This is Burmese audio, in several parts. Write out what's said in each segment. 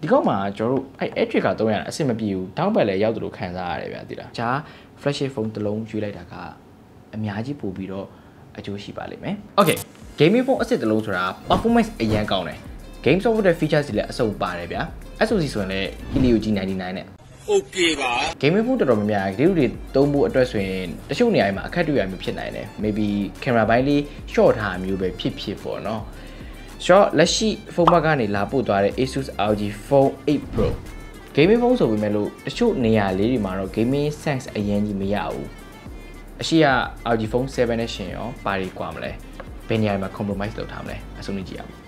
ကောမှာကျွန်တော်တို့အဲ့ Edge ကတော့ရအဆင်မပြေဘူးတောင်းပတ်လည်းရောက်တယ်လို့ခံစားရတယ်ဗျာတိလားဂျာ flagship phone တစ်လုံးယူလိုက်တာကအများကြီးပို့ပြီးတော့အကျိုးရှိပါလိမ့်မယ် Okay gaming phone အစ်စ်တစ်လုံးဆိုတာ performance အရင်ကောင်းတယ် game software features တွေလည်းအစုံပါတယ်ဗျာ SoC ဆိုရင်လည်း Helio G99 နဲ့ Okay ပါ gaming phone တော်တော်များများဒီလိုတွေသုံးဖို့အတွက်ဆိုရင်တချို့နေရာမှာအခက်တွေ့ရမျိုးဖြစ်နိုင်တယ် maybe camera ဘိုင်းလေး short ထားမျိုးပဲဖြစ်ပေါ့နော် short လက်ရှိ phone ဘက်ကနေလာပို့သွားတဲ့ Asus ROG Phone 8 Pro gaming phone ဆိုပေမဲ့လို့တချို့နေရာလေးတွေမှာတော့ gaming sense အရင်ကြီးမရဘူးအရှိက ROG Phone 7 နဲ့ရှင်ရောပါရီกว่าမလဲဘယ်နေရာမှာ compromise လုပ်ထားမလဲအဆုံးနေကြည့်အောင်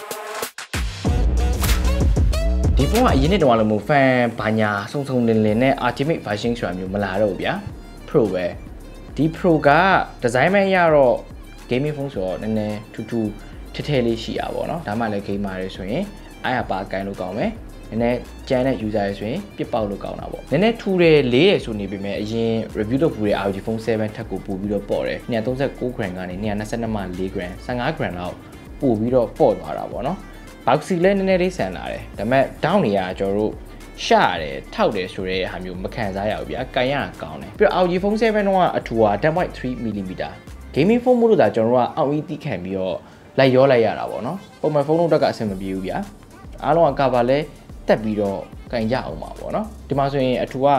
ဒီဖုန်းကအရင်နှစ်တုန်းကလို့မို့ fan ဘာညာစုံလင်နဲ့ ultimate version ဆိုတာမျိုးမလာတော့ဘူးဗျာ Pro ပဲဒီ Pro က design မဲ့ရတော့ gaming phone ဆိုတော့နည်းနည်းထူးထူးထဲလေးရှိရပါတော့ဒါမှလည်း gamer တွေဆိုရင်အားရပါအကိုင်းလို့ကောင်းမယ်နည်းနည်းကျန်တဲ့ user တွေဆိုရင်ပြစ်ပေါက်လို့ကောင်းတာပေါ့နည်းနည်းထူတယ်လေးတယ်ဆိုနေပေမဲ့အရင် review လုပ်ပူတဲ့ ROG Phone 7 ထက်ကိုပို့ပြီးတော့ပေါ့တယ်239 gram ကနေ222မှ4 gram 15 gram လောက်ပို့ပြီးတော့ပေါ့သွားတာပေါ့နော် box လည်းနည်းနည်းလေးဆန်လာတယ်ဒါပေမဲ့ down နေရကျွန်တော်တို့ရှရတယ်ထောက်တယ်ဆိုတဲ့ဟာမျိုးမခံစားရဘူးဗျာကန်ရတာကောင်းတယ်ပြီးတော့ ROG Phone 7 တော့အထူက 10.3mm gaming phone မို့လို့ဒါကျွန်တော်တို့ကအောက်အီးတီးခံပြီးတော့လိုက်ရောလိုက်ရတာပေါ့နော်ပုံမှန်ဖုန်းလုံးတက်ကအဆင်မပြေဘူးဗျာအားလုံးကကာဗာလဲတက်ပြီးတော့ကင်ကြအောင်ပါပေါ့နော်ဒီမှာဆိုရင်အထူက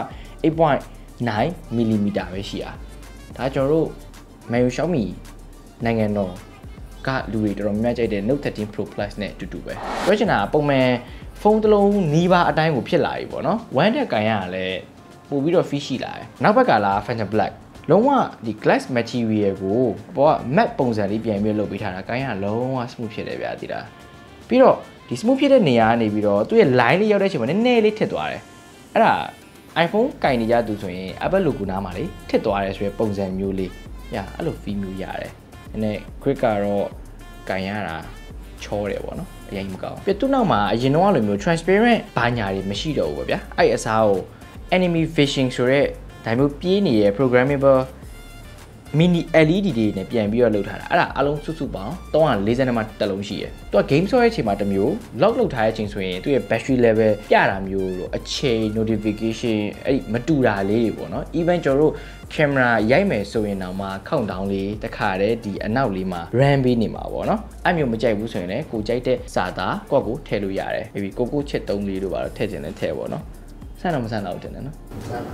8.9mm ပဲရှိတာဒါကျွန်တော်တို့ Meiyu Xiaomi နိုင်ငံတော်ကလူတွေတော်တော်များများကြိုက်တဲ့ Note 13 Pro Plus နဲ့အတူတူပဲပြောချင်တာကပုံမှန်ဖုန်းတစ်လုံးနီးပါးအတိုင်းကိုဖြစ်လာပြီပေါ့နော် one တက်ကင်ရတာလဲပို့ပြီးတော့ fish ရှိလာတယ်နောက်ဘက်ကလာ Phantom Black လုံးဝဒီ glass material ကိုဘောက matte ပုံစံလေးပြန်ပြီးလုပ်ပေးထားတာကင်ရလုံးဝ smooth ဖြစ်တယ်ဗျာဒီလားပြီးတော့ဒီ smooth ဖြစ်တဲ့နေရာကနေပြီးတော့သူ့ရဲ့ line လေးရောက်တဲ့အချိန်မှာနည်းနည်းလေးထစ်သွားတယ်အဲ့ဒါ iPhone ကင်နေကြသူဆိုရင် Apple logo နားမှာလေထစ်သွားတယ်ဆိုတဲ့ပုံစံမျိုးလေးညာအဲ့လို feel မျိုးရတယ်နည်းနည်း quick ကတော့ကင်ရတာချောတယ်ပေါ့နော်အရင်မကောင်းပြတူနောက်မှာအရင်တော့လိုမျိုး transparent ဘာညာတွေမရှိတော့ဘူးဗျာအဲ့အစားကို enemy fishing ဆိုတဲ့ဒါမျိုးပြေးနေတဲ့ programmable mini LED တွေနဲ့ပြန်ပြီးတော့လုပ်ထားတာအဲ့ဒါအလုံးစုစုပေါင်း340မှာတစ်လုံးရှိရယ်သူက game ဆော့ရဲ့အချိန်မှာတစ်မျိုး lock လုပ်ထားတဲ့အချိန်ဆိုရင်သူ့ရဲ့ battery level ပြတာမျိုးတို့အချိန် notification အဲ့မတူတာလေးတွေပေါ့နော် even ကျွန်တော်တို့ camera ရိုက်မယ်ဆိုရင်တော့မှ countdown လေးတစ်ခါတည်းဒီအနောက်လေးမှာ run ပေးနေမှာပေါ့နော်အဲ့မျိုးမကြိုက်ဘူးဆိုရင်လည်းကိုကြိုက်တဲ့စာသားကိုယ့်ကိုထည့်လို့ရတယ် maybe ကိုချစ်3လေးတို့ပါတော့ထည့်ခြင်းနဲ့ထည့်ပေါ့နော်ဆန်းတော့မဆန်းတော့တင်တယ်နော်ဆန်း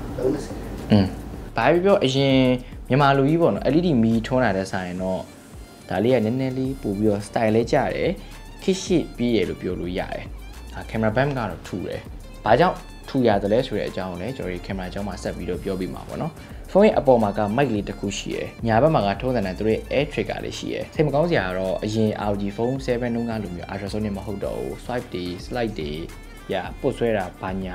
30ဘာပြောအရင်မြန်မာလူကြီးပေါ့နော် LED မီထွန်းလာတဲ့ဆိုင်တော့ဒါလေးကနည်းနည်းလေးပို့ပြီးတော့ style လေးကြတယ်ခစ်ရှိပြီးရလို့ပြောလို့ရတယ်ကင်မရာဘမ်ကတော့ထူတယ်ဘာကြောင့်ထူရတယ်လဲဆိုတဲ့အကြောင်းကိုလည်းကျွန်တော်ဒီကင်မရာကြောင်းမှာဆက်ပြီးတော့ပြောပြမှာပေါ့နော်ဖုန်းရဲ့အပေါ်မှာက mic လေးတစ်ခုရှိရယ်ညာဘက်မှာကထုံးစံတဲ့သူတို့ရဲ့ air trigger လေးရှိရယ်စိတ်မကောင်းစရာကတော့အရင် ROG Phone 7 တုန်းကလိုမျိုး ultrasonic မဟုတ်တော့ဘူး swipe တွေ slide တွေပုတ်ဆွဲတာဘာညာ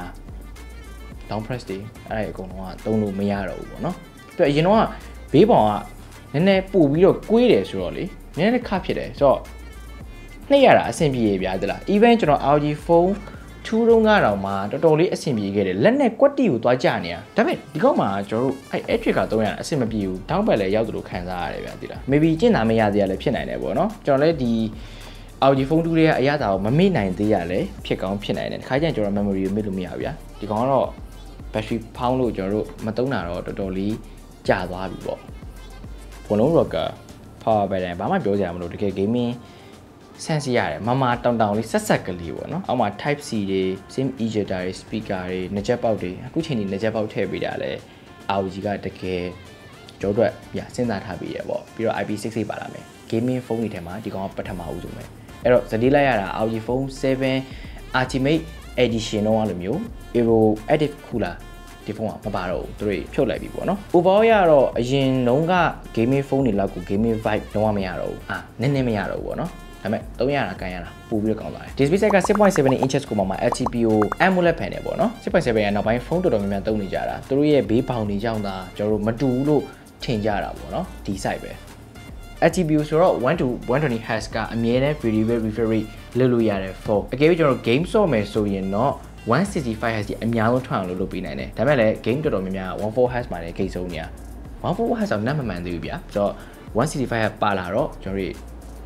down press တွေအဲ့ဒါအကုန်လုံးကသုံးလို့မရတော့ဘူးပေါ့နော်ပြီးအရင်တော့ဘေးပေါင်ကနည်းနည်းပို့ပြီးတော့ကွေးတယ်ဆိုတော့လေနည်းနည်းခါဖြစ်တယ်ဆိုတော့နှိပ်ရတာအဆင်ပြေပြသလား even ကျွန်တော် ROG Phone 2 တုန်းကတော့မှတော်တော်လေးအဆင်ပြေခဲ့တယ်လက်နဲ့ကွက်တီကိုသွားကြနေတာဒါပေမဲ့ဒီကောက်မှာကျွန်တော်တို့အဲ့ Edge ကတော့ရအဆင်မပြေဘူးတောင်းပတ်လည်းရောက်တယ်လို့ခံစားရတယ်ဗျာသိလား maybe ကျင့်တာမရသေးရလည်းဖြစ်နိုင်တယ်ပေါ့နော်ကျွန်တော်လည်းဒီ ROG Phone 2တွေကအရသာကိုမမေ့နိုင်သေးရလည်းဖြစ်ကောင်းဖြစ်နိုင်တယ်တစ်ခါကျရင်ကျွန်တော် memory ကိုမေ့လို့မရဘူးဗျာဒီကောင်ကတော့ battery ဖောင်းလို့ကျွန်တော်တို့မသုံးတာတော့တော်တော်လေးကြာသွားပြီပေါ့ဘုံလုံး rocker power bank ဘာမှပြောစရာမလိုတကယ် gaming sense ရတယ်မမတောင်တောင်လေးဆက်ဆက်ကလေးပေါ့နော်အောက်မှာ type C တွေ sim ejector တွေ speaker တွေနှစ်ချက်ပေါက်တွေအခုချိန်ဒီနှစ်ချက်ပေါက်ထည့်ပေးတာလဲ ROG ကတကယ်ကျော်အတွက်စဉ်းစားထားပြီးရပေါ့ပြီးတော့ IP68 ပါလာမယ် gaming phone တွေထဲမှာဒီကောင်ကပထမဦးဆုံးပဲအဲ့တော့ဇတိလိုက်ရတာ ROG Phone 7 Ultimate Edition တော့လိုမျိုး Aero Active Cooler ဒီဖုန်းကမပါတော့ဘူးသူတို့ဖြုတ်လိုက်ပြီပေါ့နော် overall ရတော့အရင်တုန်းက gaming phone တွေလောက်ကို gaming vibe လုံးဝမရတော့ဘူးနည်းနည်းမရတော့ဘူးပေါ့နော်ဒါပေမဲ့သုံးရတာကန်ရတာပို့ပြီးတော့ကောင်းသွားတယ် display size က 6.7 inches ကိုမှ LTPO AMOLED panel ပေါ့နော် 6.7 ရနောက်ပိုင်းဖုန်းတော်တော်များများသုံးနေကြတာသူတို့ရဲ့ဘေးပေါင်တွေကြောင့်သာကျွန်တော်တို့မတူဘူးလို့ထင်ကြတာပေါ့နော်ဒီ size ပဲ LTPO ဆိုတော့1 to 120 Hz ကအမြဲတမ်း video refresh rate လုပ်လို့ရတယ်ဖုန်းအကယ်၍ကျွန်တော်တို့ game ဆော့မယ်ဆိုရင်တော့165 Hz အများဆုံးထွက်အောင်လုပ်ပေးနိုင်တယ်ဒါပေမဲ့လည်း game တော်တော်များများ14 Hz မှာလည်းဂိတ်ဆုံးနေရ14 Hz တော့နတ်မမှန်သေးဘူးဗျာဆိုတော့165 Hz ပါလာတော့ကျွန်တော်တို့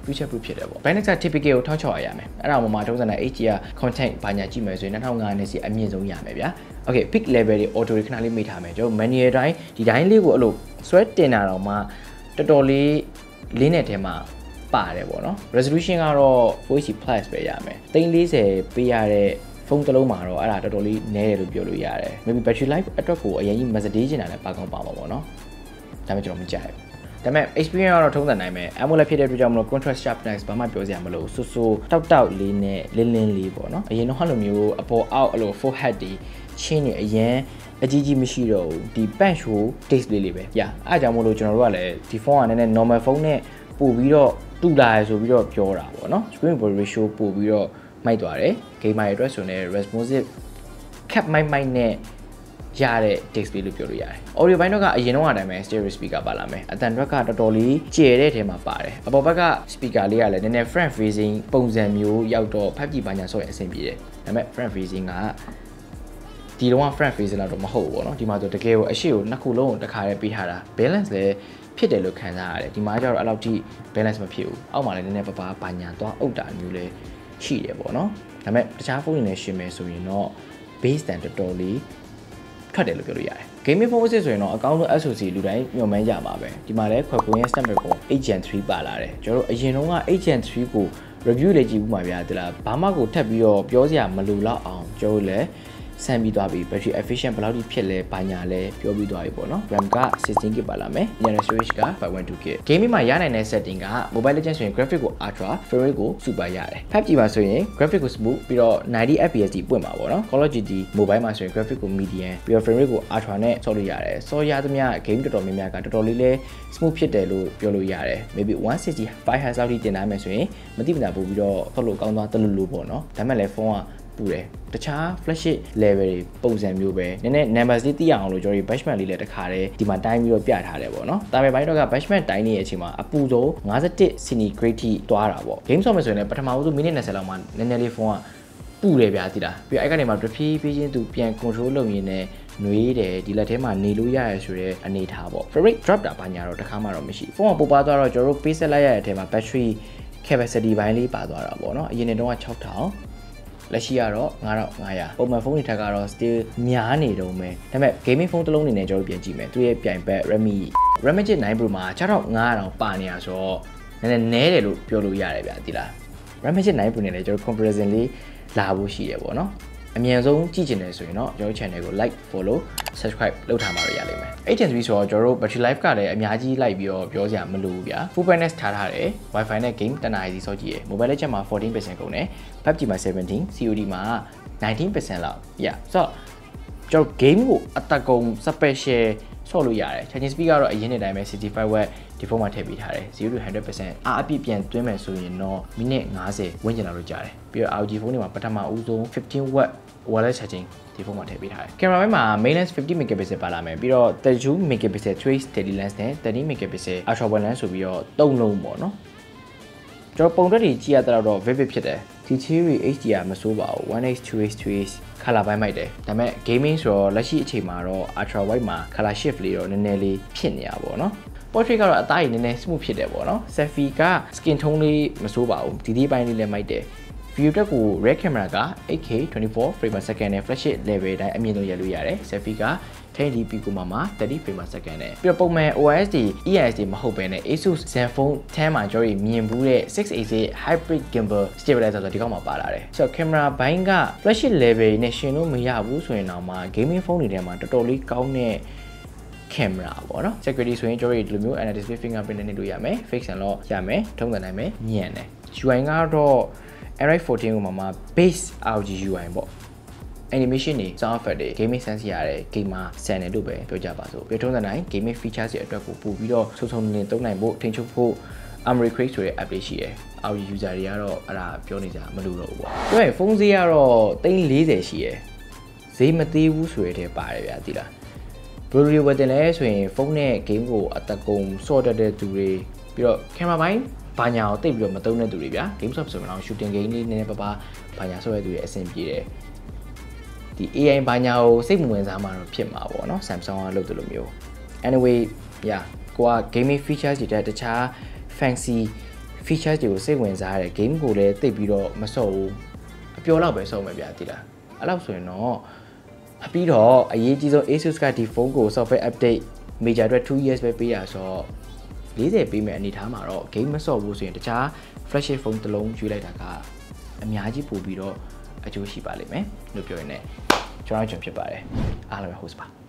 future proof ဖြစ်တယ်ပေါ့ Banex typical ကို1600ရမယ်အဲ့ဒါမှထုံးစံတဲ့ HDR content ဘာညာကြည့်မယ်ဆိုရင်2005နဲ့စီအမြင့်ဆုံးရမယ်ဗျာ Okay peak level တွေ auto တွေခဏလေးမိထားမယ်ကျွန်တော် manual တိုင်းဒီတိုင်းလေးကိုအဲ့လိုဆွဲတင်တာတော့မှတော်တော်လေးလေးနဲ့ထဲမှာပါတယ်ပေါ့နော် resolution ကတော့ 4K plus ပဲရမယ်340ပေးရတဲ့ဖုန်းတစ်လုံးမှာတော့အဲ့ဒါတော်တော်လေးနည်းတယ်လို့ပြောလို့ရတယ် maybe battery life အတွက်ကိုအရင်ကြီး message ချင်တာလည်းပါကောင်းပါမှာပေါ့နော်ဒါပေမဲ့ကျွန်တော်မကြိုက်ဘူးဒါပေမဲ့ experience ကတော့ထုံးစံနိုင်မယ် AMOLED ဖြစ်တဲ့အတွက်ကြောင့်မလို့ contrast sharpness ဘာမှပြောစရာမလိုဆူဆူတောက်လေးနဲ့လင်းလေးပေါ့နော်အရင်တော့ဟလိုမျိုးအပေါ်အောက်အဲ့လို forehead တွေချင်းနေအရင်အကြီးကြီးမရှိတော့ဘူးဒီ punch hole display လေးပဲအဲ့ကြောင့်မလို့ကျွန်တော်တို့ကလည်းဒီဖုန်းကနည်းနည်း normal phone နဲ့ပို့ပြီးတော့တူလာရဆိုပြီးတော့ပြောတာပေါ့နော် screen ratio ပို့ပြီးတော့မိုက်သွားတယ် gamer တွေအတွက်ဆိုရင် responsive cap mic နဲ့ရတဲ့ display လို့ပြောလို့ရတယ် audio ဘိုင်းတော့ကအရင်တော့အတိုင်းပဲ stereo speaker ပါလာမယ်အတန်တွက်ကတော်တော်လေးကျယ်တဲ့ထဲမှာပါတယ်အပေါ်ဘက်က speaker လေးကလည်းနည်းနည်း front facing ပုံစံမျိုးရောက်တော့ 5G ဘာညာဆိုရင်အဆင်ပြေတယ်ဒါပေမဲ့ front facing ကဒီတော့ front facing တော့မဟုတ်ဘူးပေါ့နော်ဒီမှာဆိုတကယ်ကိုအရှိကိုနှစ်ခုလုံးကိုတစ်ခါတည်းပေးထားတာ balance လည်းဖြစ်တယ်လို့ခံစားရတယ်ဒီမှာကျတော့အဲ့လောက်ထိ balance မဖြစ်ဘူးအောက်မှာလည်းနည်းနည်းပပဘာညာသွားအုပ်တာမျိုးလည်းရှိတယ်ပေါ့နော်ဒါပေမဲ့တခြားဖုန်းတွေနဲ့ရှင်မယ်ဆိုရင်တော့ base stand တော်တော်လေးထွက်တယ်လို့ပြောလို့ရတယ် gaming phone ဆိုရင်တော့အကောင့်ဆုံး SoC လူတိုင်းညွှန်မှန်းကြမှာပဲဒီမှာလည်းခွက်ကွင်းရဲ့ Snapdragon 8 Gen 3ပါလာတယ်ကျွန်တော်တို့အရင်တုန်းက8 Gen 3ကို review လေးကြည့်ဘူးမှာဗျာဒီလားဘာမှကိုထပ်ပြီးတော့ပြောစရာမလိုတော့အောင်ကျွန်တော်လည်းဆန်ပြီးသွားပြီ battery efficient ဘယ်လောက်ထိဖြစ်လဲဘာညာလဲပြောပြီးသွားပြီပေါ့နော် RAM က 16GB ပါလာမယ် internal storage က 512GB gaming မှာရနိုင်တဲ့ setting က mobile legend ဆိုရင် graphic ကို ultra frame rate ကို super ရတယ် 5G မှာဆိုရင် graphic ကို smooth ပြီးတော့ 90fps ပွင့်မှာပေါ့နော် Call of Duty mobile မှာဆိုရင် graphic ကို medium ပြီးတော့ frame rate ကို ultra နဲ့ဆော့လို့ရတယ်ဆော့ရသမျှ game တော်တော်များများကတော်တော်လေးလဲ smooth ဖြစ်တယ်လို့ပြောလို့ရတယ် maybe 165Hz လောက်ထိတင်နိုင်မယ်ဆိုရင်မတိမတာပို့ပြီးတော့ဆော့လို့ကောင်းသွားတလူလို့ပေါ့နော်ဒါပေမဲ့လည်းဖုန်းကပူတယ်တခြား flagship level တွေပုံစံမျိုးပဲနည်းနည်း numbers လေးသိရအောင်လို့ကျွန်တော် benchmark လေးလည်းတစ်ခါတည်းဒီမှာတိုင်းပြီးတော့ပြထားတယ်ပေါ့နော်တာမယ်ပိုင်းတော့က benchmark တိုင်းနေတဲ့အချိန်မှာအပူဆုံး51 centigrade ထိသွားတာပေါ့ game ဆော့မယ်ဆိုရင်လည်းပထမဦးဆုံးမိနစ်20လောက်မှနည်းနည်းလေးဖုန်းကပူတယ်ဗျာသိလားပြီးအဲ့ကနေမှတဖြည်းဖြည်းချင်းသူပြန် control လုပ်ရင်းနဲ့နွေးတယ်ဒီလက်ထဲမှာနေလို့ရရဆိုတဲ့အနေထားပေါ့ frame rate drop တာဘာညာတော့တစ်ခါမှတော့မရှိဖုန်းကပိုပါသွားတော့ကျွန်တော်တို့ပေးဆက်လိုက်ရတဲ့အထဲမှာ battery capacity ဘိုင်းလေးပါသွားတာပေါ့နော်အရင်တုန်းက6000လက်ရှိကတော့9500ပုံမှန်ဖုန်းတွေထက်ကတော့ still များနေတော့မယ်ဒါပေမဲ့ gaming phone တစ်လုံးအနေနဲ့ကျွန်တော်ပြန်ကြည့်မယ်သူရဲ့ပြိုင်ဘက် Redmi 9 Pro မှာ6500ပါနေရဆိုတော့နည်းနည်းတယ်လို့ပြောလို့ရတယ်ဗျာဒီလား Redmi 9 Pro နဲ့လည်းကျွန်တော် comparison လေးလာဖို့ရှိတယ်ပေါ့နော်အမြန်ဆုံးကြည့်ချင်တယ်ဆိုရင်တော့ကျွန်တော် channel ကို like follow subscribe လုပ်ထားမှာရလိမ့်မယ် 8 Gen 3ဆိုတော့ကျွန်တော်တို့ battery life ကလည်းအများကြီးလိုက်ပြီးတော့ပြောစရာမလိုဘူးဗျာ full brightness ထားတယ် Wi-Fi နဲ့ game တနာရီစီစောကြည့်ရယ် mobile legend မှာ 14% ကုန်တယ် PUBG မှာ 17 COD မှာ 19% လောက်ဆိုတော့ကျွန်တော် game ကိုအတကုံ special ဆော့လို့ရတယ် charging speed ကတော့အရင်နဲ့တိုင်းပဲ 65W ဒီဖုန်းမှာထည့်ပေးထားတယ် 0 to 100% အားအပြည့်ပြန်သွင်းမယ်ဆိုရင်တော့မိနစ်50ဝန်းကျင်လောက်လို့ကြာတယ်ပြီးတော့ ROG ဖုန်းတွေမှာပထမဦးဆုံး 15W wireless charging ဒီဖုန်းမှာထည့်ပေးထားတယ်ကင်မရာဘက်မှာ main lens 50 megapixel ပါလာမယ်ပြီးတော့32 megapixel trace steady lens နဲ့30 megapixel ultra wide lens ဆိုပြီးတော့၃လုံးပေါ့နော်ကျွန်တော်ပုံတွက်တွေကြည့်ရတော့ vivid ဖြစ်တယ် T-Series HDR မစိုးပါဘူး 1H 2H 2H color ပိုင်းမိုက်တယ်ဒါပေမဲ့ gaming ဆိုတော့လက်ရှိအချိန်မှာတော့ ultra wide မှာ color shift လေးတော့နည်းနည်းလေးဖြစ်နေရပါတော့နော် portrait ကတော့အသားရည်နည်းနည်း smooth ဖြစ်တယ်ပေါ့နော် selfie က skin tone လေးမစိုးပါဘူးဒီပိုင်းလေးလည်းမိုက်တယ် view တက်ကို rear camera က 8K 24 frame per second နဲ့ flagship level တိုင်းအမြင့်ဆုံးရလို့ရတယ် selfie က 1080p ကိုမှ30 frame per second နဲ့ပြီးတော့ပုံမှန် OIS တွေ EIS တွေမဟုတ်ဘဲနဲ့ Asus Zenfone 10မှာကျွန်တော်မြင်ဘူးတဲ့ 688 hybrid gimbal stabilizer ဆိုဒီကောင်မှာပါလာတယ်ဆိုတော့ camera ဘိုင်းက flagship level နဲ့ရှင်လို့မရဘူးဆိုရင်တော့မှ gaming phone တွေထဲမှာတော်တော်လေးကောင်းတဲ့ camera ပေါ့နော် security ဆိုရင်ကျွန်တော်ဒီလိုမျိုး anti display fingerprint နဲ့လုပ်ရမယ် face unlock ရမယ်ထုံးစံနိုင်မယ်ညံ့တယ် UI ကတော့ Android 14 ကိုမှ base ROG UI ပေါ့ animation တွေ sound effect တွေ gaming sense ရတဲ့ gamer ဆန်တယ်လို့ပဲပြောကြပါစို့ပြထုံးစံတိုင်း gaming features တွေအတွက်ကိုပို့ပြီးတော့စုံစုံလင်သုံးနိုင်ဖို့ထိန်းချုပ်ဖို့ Armoury Crate ဆိုတဲ့ app လေးရှိတယ် ROG user တွေကတော့အဲ့ဒါပြောနေကြမလို့တော့ဘူးပေါ့ပြောရင်ဖုန်းဈေးကတော့340ရှိရယ်ဈေးမသေးဘူးဆိုရတဲ့ပါတယ်ဗျာသိလားဘယ်လိုဝယ်တယ်လဲဆိုရင်ဖုန်းနဲ့ game ကိုအတကုံစော့တတ်တဲ့သူတွေပြီးတော့ camera ပိုင်းဘာညာကိုတိတ်ပြီးတော့မသုံးတဲ့သူတွေဗျာ game shop ဆိုရင်တော့ shooting game လေးနည်းနည်းပါးဘာညာဆော့ရတဲ့သူတွေအဆင်ပြေတယ်ဒီ AI ဘာညာကိုစိတ်မဝင်စားမှတော့ဖြစ်မှာပေါ့နော် Samsung ကလုပ်တယ်လို့မျိုး anyway ကိုက gaming features တွေတခြား fancy features တွေကိုစိတ်ဝင်စားတဲ့ game ကိုလည်းသိပြီးတော့မစော့ဘူးအပြောတော့ပဲစော့မယ်ဗျာတိလားအဲ့လောက်ဆိုရင်တော့ပြီးတော့အရေးကြီးဆုံး Asus ကဒီဖုန်းကို software update major အတွက်2 years ပဲပေးရဆိုတော့40ပေးမယ်အနေထားမှာတော့ game မစော့ဘူးဆိုရင်တခြား flagship ဖုန်းတစ်လုံးရွေးလိုက်တာကအများကြီးပို့ပြီးတော့အကျိုးရှိပါလိမ့်မယ်လို့ပြောရင်လည်းကျွန်တော်ဖြစ်ပါတယ်အားလုံးပဲ host ပါ